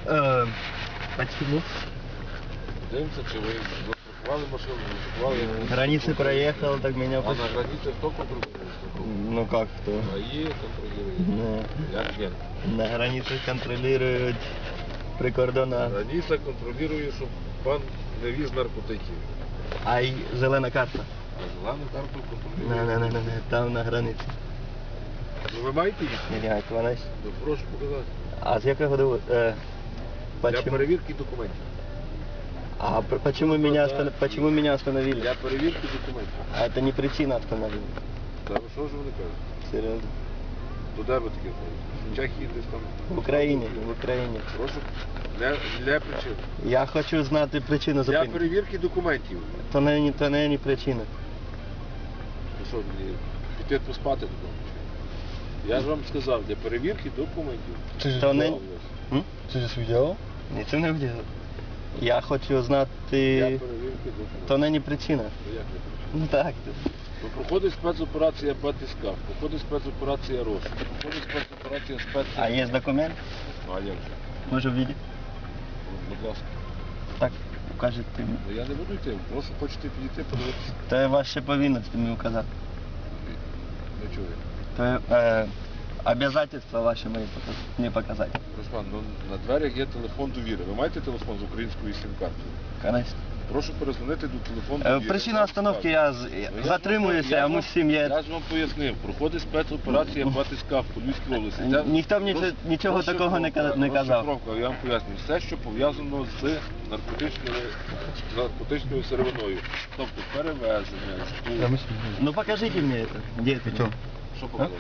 Почему? Дивимося, чи ви заблокували машину, не заблокували. Границы проехал, так меня... А на границе кто контролирует? Ну как кто? АИ контролирует. Не. Як є? На границах контролируют прикордонна. Границя контролює, щоб пан не віз наркотиків. А й зелена карта. А зелену карту контролює. Не, там на границі. Ну ви маєте їх? Ні, вона... Ну, прошу показати. А з якого году? Для Почему? перевірки документів. А почему меня остановили? Для перевірки документів. А это не причина остановили. Та що ж вони кажуть? Серьезно. То де ви таке кажете? В Чехії десь там? В Україні, в Україні. Прошу. Для причин. Я хочу знати причину Для зупинки. перевірки документів. То не причина. Ну що, мені піти поспати додому? Я ж вам сказав, для перевірки документів. Це ж то не... Це ж відео? Ні, це не вділо. Я хочу знати... Для перевірки документів. То не причина. Ну, як не причина? Ну так. Ну, проходить спецоперація батискав, проходить спецоперація РОШ, проходить спецоперація спецоперація... А є документ? Ну, а як же? Може видіти? Будь ласка. Так, укажете мені. Ну, я не буду йти, прошу, хочете підійти, подивитися. То є ваші повинності мені указати. Не чую. То є обязательства ваші мені показати. Прошу пан, ну, на дверях є телефон довіри. Ви маєте телефон з українською сім-карткою? Конечно. Прошу перезвонити до телефону довіри. Причина остановки, я затримуюся, а ми всім є. Я ж вам пояснив, проходить спецоперація батискав по Львівській області. Ніхто мені нічого такого не казав. Розшифровка, я вам поясню. Все, що пов'язано з наркотичною сировиною. Тобто перевезення, Ну покажите мне это. Где это? Что? Що показати?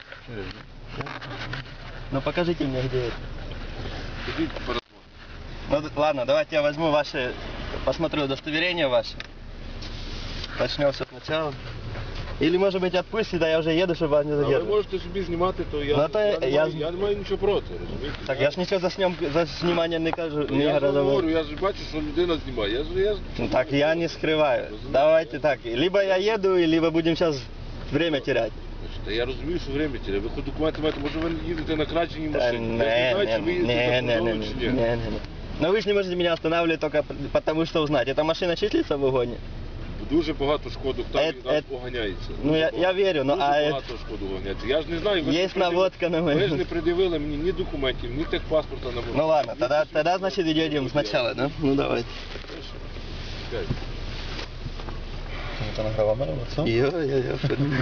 Ну покажите мне, где это. Тоді перезвонити. Ну ладно, давайте я возьму ваше, посмотрю удостоверение ваше. Начнем все сначала. Или может быть отпустите, да я уже еду, чтобы вас не А ви задерживать. можете собі знімати, то Ну, то я не маю нічого проти, розумієте? Так я ж ничего за снимание не кажу, Ну, не я ж вам говорю. говорю, я ж бачу, що людина знімає. Ну так я не скрываю. Давайте так, либо я еду, либо будем сейчас время терять. Та я розумію, що время тіре. Ви хоч документи маєте, може ви їдете на кращій Да, машині. Я не знаю, чи ви їздите за кордоном, чи ні. не. Но вы же не можете меня останавливать только потому, что узнать. Эта машина числится в угоне? Дуже багато шкодок там від нас поганяється. Ну я верю, но Дуже багато шкодок поганяється. Я ж не знаю, Є наводка на мене. Ви ж не пред'явили мені ні документів, ні техпаспорта на мене. Ну ладно, тогда значит идем сначала, да? Ну давайте. Чекайте. Це награва мене, це? Йо.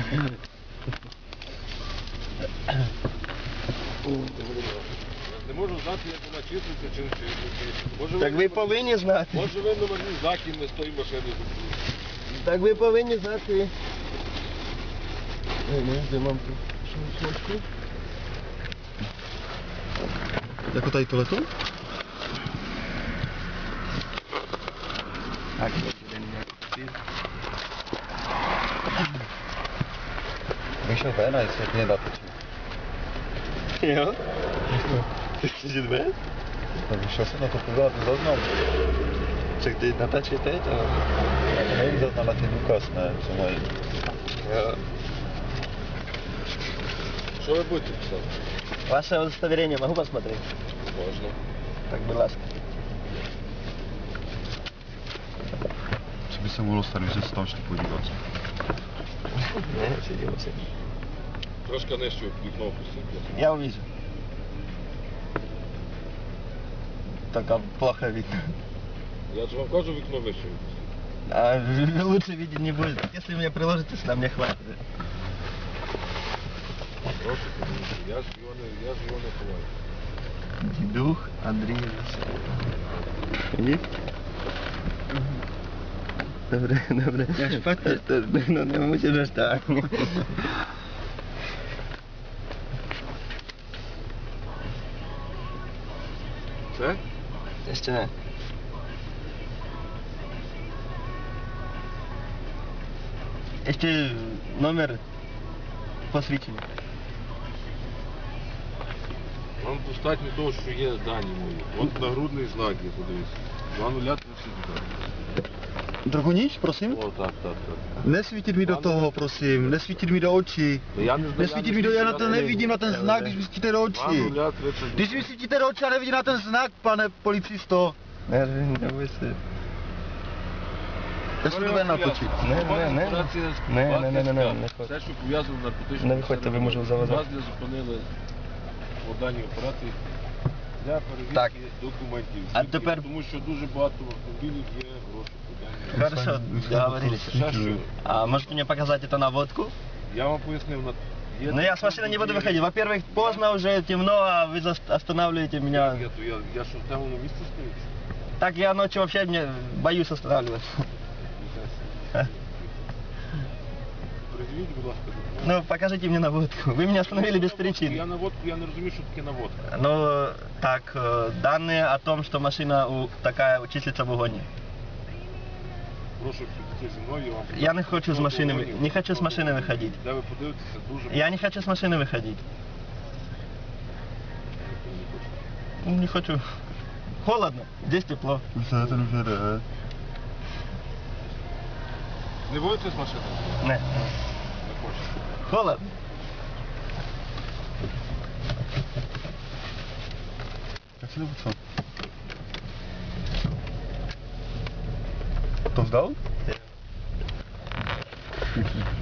Не можу знати, як вона числиться, чи не числиться. Може, Так ви повинні знати. Може ви номерні знаки не з тої машини зробили. Так ви повинні знати. Де мамку? Як отай телефон? Так, Ви що, вена, якщо не дати чи? Йо? Ти без? Ви що, на то подати зазнав? Так ти на тачі та это? Не їздив на Латинюкас на ціною. Що ви будете писати? Ваше удостоверение могу посмотреть? Можна. Так, будь ласка. Собі саму стараюся став, що подивився. Не, сидим все. Трошки нижче вікно опустити. Я увижу. Только плохо видно. Я ж вам кажу, вікно вище. А лучше видеть не будет. Если мне приложите сюда, мне хватит. Прошу, я ж його не ховаю. Дедух Андреевич. Видишь? Добре. Я ж ну не мусиш так. Це? Ще не. Ще номер посвідчення. Вам достатньо того, що є дані мої. От нагрудний знак є, подивіться. 2032. Другу ніч, просим? О, так. Не світіть мені до того, просим. Не світіть мені до очі. Я не Не світіть мені до... Я на то не видím na ten znak, když mi svítíte do očí. Když mi svítíte do očí, já nevidím na ten znak, pane policisto. Не, не бой се. Já jsem to ven natočit. Не хочу. Все, що пов'язано з наркотичними Не виходьте, ви можете заважати. Нас не зупинили по даній операції для перевірки Так. документів. А Звідки? тепер- Тому що дуже багато автомобілів є гроші по даній. Хорошо, договорились. Ще що? А можете мне показать это наводку? Я вам пояснив, є... Ну я с машины не буду выходить. Во-первых, поздно уже, темно, а вы останавливаете меня. Я що в темному місці стою? Так я ночью вообще мне боюсь останавливаться. Придивіть, будь ласка, документи. Ну покажите мне наводку. Вы меня остановили без причины. Я наводку, я не розумію, що таке наводка. Ну так, данные о том, что машина такая числится в угоне. Прошу підійти зі мною, я вам... Я не хочу з машини, не хочу з машини виходити. Де ви подивитеся, дуже... Я не хочу с машины выходить. Не хочу. Холодно, здесь тепло. Не будете з машини? Не, Не хочете. холодно. Jak se nebo co? To vzdal?